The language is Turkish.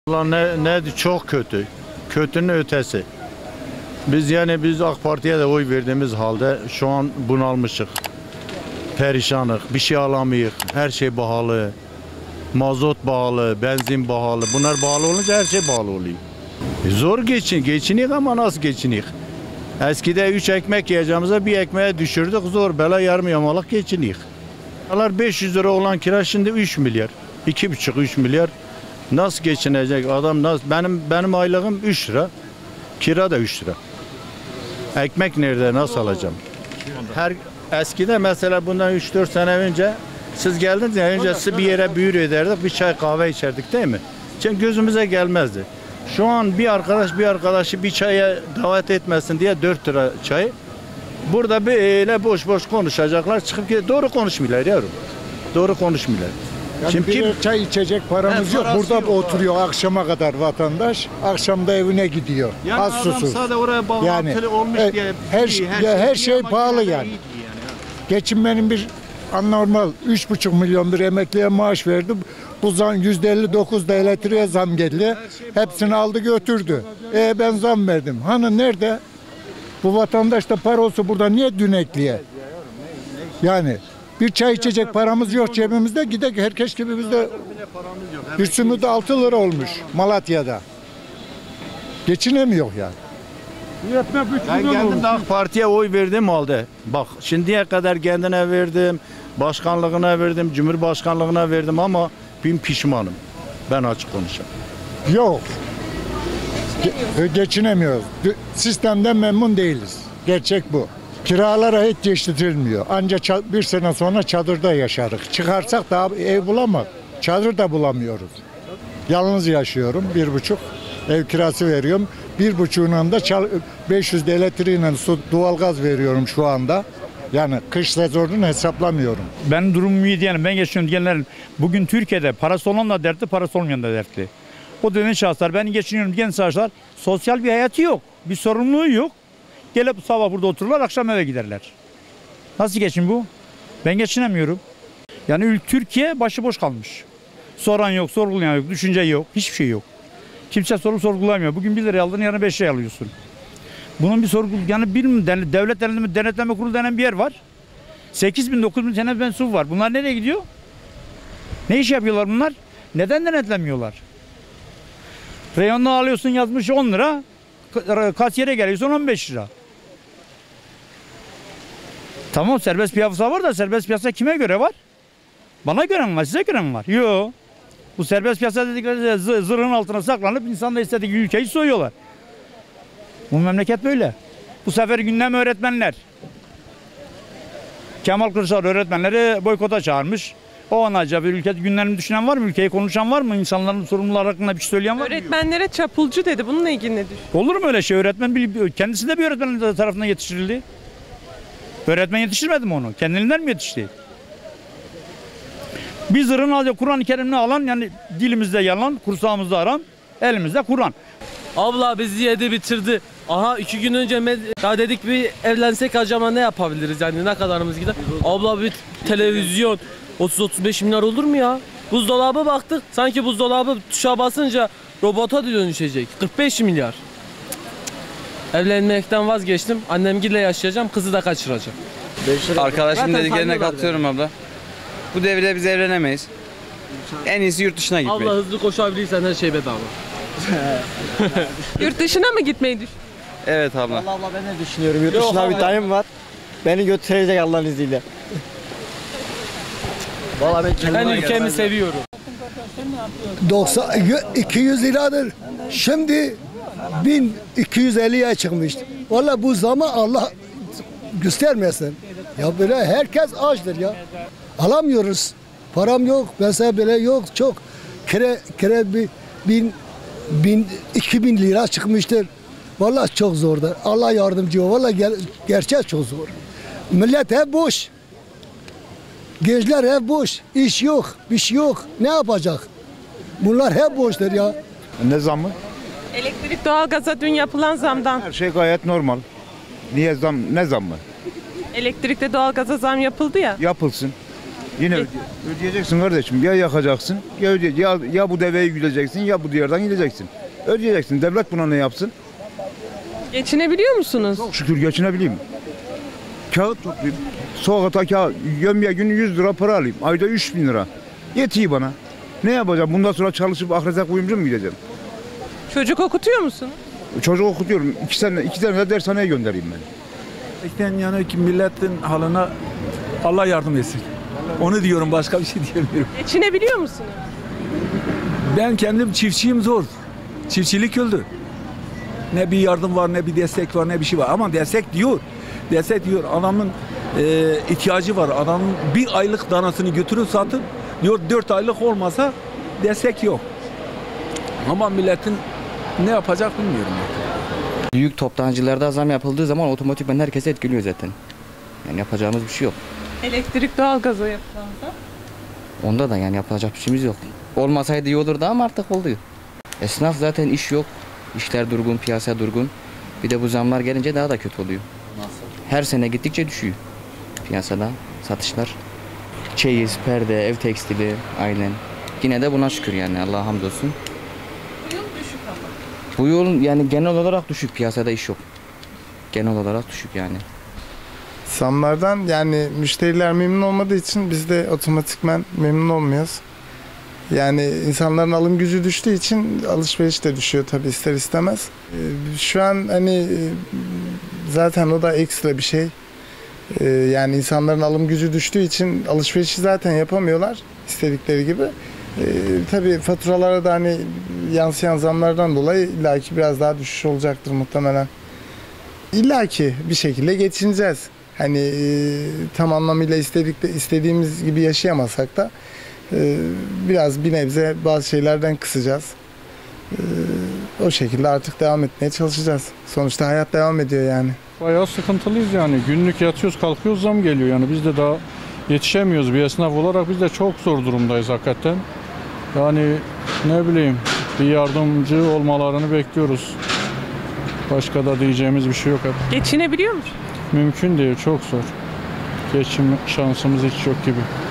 Ne çok kötü. Kötünün ötesi. Biz AK Parti'ye de oy verdiğimiz halde şu an bunalmışık. Perişanık. Bir şey alamıyık. Her şey pahalı. Mazot pahalı, benzin pahalı. Bunlar pahalı olunca her şey pahalı oluyor. Zor geçinik ama nasıl geçinik? Eskide 3 ekmek yiyeceğimize bir ekmeğe düşürdük. Zor bela yarım yamalak geçinik. 500 lira olan kira şimdi 3 milyar. 2,5-3 milyar. Nasıl geçinecek adam? Nasıl? Benim aylığım 3 lira. Kira da 3 lira. Ekmek nerede? Nasıl alacağım? Eskide mesela bundan 3-4 sene önce siz geldiniz ya, önce sizi bir yere büyür ederdik, bir çay kahve içerdik değil mi? Çünkü gözümüze gelmezdi. Şu an bir arkadaşı bir çaya davet etmesin diye 4 lira çay. Burada böyle boş boş konuşacaklar, çıkıp gidiyor. Doğru konuşmuyorlar yavrum. Doğru konuşmuyorlar. Yani Şimdi bir çay içecek paramız yok. Burada yok oturuyor akşama kadar vatandaş. Akşam da evine gidiyor. yani Az adam susuz. sadece oraya bağlantılı Yani, olmuş diye her şey pahalı yani. Geçinmenin bir anormal 3,5 milyon bir emekliye maaş verdi. Bu zam %59 da elektriğe zam geldi. Hepsini aldı götürdü. Ben zam verdim. Hani nerede? Bu vatandaş da para olsa burada niye dünekliye? Yani bir çay içecek paramız yok cebimizde. Gidek herkes gibi bizde bir simit 6 lira olmuş Malatya'da. Geçinemiyor yani. Ben kendim de AK Parti'ye oy verdim halde. Bak şimdiye kadar kendine verdim, başkanlığına verdim, cumhurbaşkanlığına verdim ama bin pişmanım. Ben açık konuşayım. Yok. Geçinemiyoruz. Sistemden memnun değiliz. Gerçek bu. Kiralara hiç geçtirilmiyor. Ancak bir sene sonra çadırda yaşarız. Çıkarsak daha ev bulamak. Çadır da bulamıyoruz. Yalnız yaşıyorum. 1,5 ev kirası veriyorum. 1,5'undan da 500 de elektriğiyle su, doğalgaz veriyorum şu anda. Yani kış sezonunu hesaplamıyorum. Ben durumum iyi diyelim. Ben geçiyorum diyenlerin bugün Türkiye'de parası olan da dertli, parası olmayan da dertli. O dediğin şahıslar, ben geçiniyorum diyen şahıslar sosyal bir hayatı yok. Bir sorumluluğu yok. Gelip sabah burada otururlar, akşam eve giderler. Nasıl geçin bu? Ben geçinemiyorum. Yani Türkiye başıboş kalmış. Soran yok, sorgulayan yok, düşünce yok, hiçbir şey yok. Kimse sorgulamıyor. Bugün 1 liraya aldın, yarın 5 liraya alıyorsun. Bunun bir yani devlet denetleme kurulu denen bir yer var. 8.000-9.000 tane mensup var. Bunlar nereye gidiyor? Ne iş yapıyorlar bunlar? Neden denetlemiyorlar? Reyonda alıyorsun, yazmış 10 lira. Kasiyere geliyorsun 15 lira. Tamam, serbest piyasa var da serbest piyasa kime göre var? Bana göre mi var, size göre mi var? Yok. Bu serbest piyasa dedikleri zırhın altına saklanıp insan da istediği ülkeyi soyuyorlar. Bu memleket böyle. Bu sefer gündem öğretmenler. Kemal Kılıçdaroğlu öğretmenleri boykota çağırmış. O an acaba ülke gündemini düşünen var mı? Ülkeyi konuşan var mı? İnsanların sorumluları hakkında bir şey söyleyen var mı? Öğretmenlere çapulcu dedi. Bununla ilgili ne düşünüyorsun? Olur mu öyle şey? Öğretmen kendisi de bir öğretmen tarafından yetiştirildi. Öğretmen yetiştirmedi mi onu? Kendiliğinden mi yetişti? Biz zırhını alacak Kur'an-ı Kerim'ini alan, yani dilimizde yalan, kursağımızda aram, elimizde Kur'an. Abla bizi yedi bitirdi. Aha 2 gün önce ya dedik bir evlensek acaba ne yapabiliriz, yani ne kadarımız gider? Abla bir televizyon 30-35 milyar olur mu ya? Buzdolabı baktık, sanki buzdolabı tuşa basınca robota dönüşecek. 45 milyar. Evlenmekten vazgeçtim. Annemgille yaşayacağım, kızı da kaçıracağım. Arkadaşım dediklerine katılıyorum abla. Bu devirde biz evlenemeyiz. En iyisi yurt dışına gitmek. Abla hızlı koşabilirsen her şey bedava. Yurt dışına mı gitmeyi düşün? Evet abla. Vallahi abla ben de düşünüyorum. Yurt dışına bir dayım var. Beni götürecek Allah'ın izniyle. Vallahi Ben ülkemi seviyorum. 200 liradır. Şimdi 1250'ye çıkmıştı. Vallahi bu zaman Allah göstermesin. Ya böyle herkes açtır ya. Alamıyoruz. Param yok. Mesela böyle yok çok. Kire 2000 lira çıkmıştır. Vallahi çok zordur. Allah yardımcı ol. Vallahi gerçek çok zor. Millet hep boş. Gençler hep boş. İş yok, bir şey yok. Ne yapacak? Bunlar hep boştur ya. Ne zammı? Elektrik, doğalgaza dün yapılan zamdan. Her şey gayet normal. Niye zam? Ne zammı? Elektrikte doğalgaza zam yapıldı ya. Yapılsın. Yine ödeyeceksin kardeşim. Ya yakacaksın ya bu deveyi güdeceksin ya bu diyardan gideceksin. Ödeyeceksin. Devlet buna ne yapsın? Geçinebiliyor musunuz? Çok şükür geçinebileyim. Kağıt toplayayım. Sokakta kağıt. Gömüye günü 100 lira para alayım. Ayda 3.000 lira. Yetiyor bana. Ne yapacağım? Bundan sonra çalışıp ahirete kuyumcu mu gideceğim? Çocuk okutuyor musunuz? Çocuk okutuyorum. 2 sene de dershaneye göndereyim ben. İşten yani ki milletin halına Allah yardım etsin. Onu diyorum, başka bir şey diyemiyorum. Geçinebiliyor musunuz? Ben kendim çiftçiyim, zor. Çiftçilik öldü. Ne bir yardım var, ne bir destek var, ne bir şey var. Ama destek diyor. Destek diyor. Adamın ihtiyacı var. Adamın bir aylık danasını götürüp satıp diyor 4 aylık olmasa destek yok. Ama milletin ne yapacak bilmiyorum. Büyük toptancılarda zam yapıldığı zaman otomatikman herkese etkiliyor zaten. Yani yapacağımız bir şey yok. Elektrik, doğalgaza yapılan zam. Onda da yani yapacak bir şeyimiz yok. Olmasaydı iyi olurdu ama artık oldu. Esnaf zaten iş yok. İşler durgun, piyasa durgun. Bir de bu zamlar gelince daha da kötü oluyor. Nasıl? Her sene gittikçe düşüyor piyasada satışlar. Çeyiz, perde, ev tekstili aynen. Yine de buna şükür yani, Allah'a hamdolsun. Bu yıl düşük ama. Bu yıl yani genel olarak düşük, piyasada iş yok. Genel olarak düşük yani. Zamlardan yani müşteriler memnun olmadığı için biz de otomatikman memnun olmuyoruz. Yani insanların alım gücü düştüğü için alışveriş de düşüyor tabii ister istemez. Şu an hani zaten o da ekstra bir şey. Yani insanların alım gücü düştüğü için alışverişi zaten yapamıyorlar istedikleri gibi. Tabii faturalara da hani yansıyan zamlardan dolayı illaki biraz daha düşüş olacaktır muhtemelen. İllaki bir şekilde geçineceğiz. Hani tam anlamıyla istediğimiz gibi yaşayamasak da biraz bir nebze bazı şeylerden kısacağız. O şekilde artık devam etmeye çalışacağız. Sonuçta hayat devam ediyor yani. Bayağı sıkıntılıyız yani. Günlük yatıyoruz kalkıyoruz zam geliyor yani. Biz de daha yetişemiyoruz. Bir esnaf olarak biz de çok zor durumdayız hakikaten. Yani ne bileyim bir yardımcı olmalarını bekliyoruz. Başka da diyeceğimiz bir şey yok. Geçinebiliyor musun? Mümkün değil, çok zor. Geçim şansımız hiç yok gibi.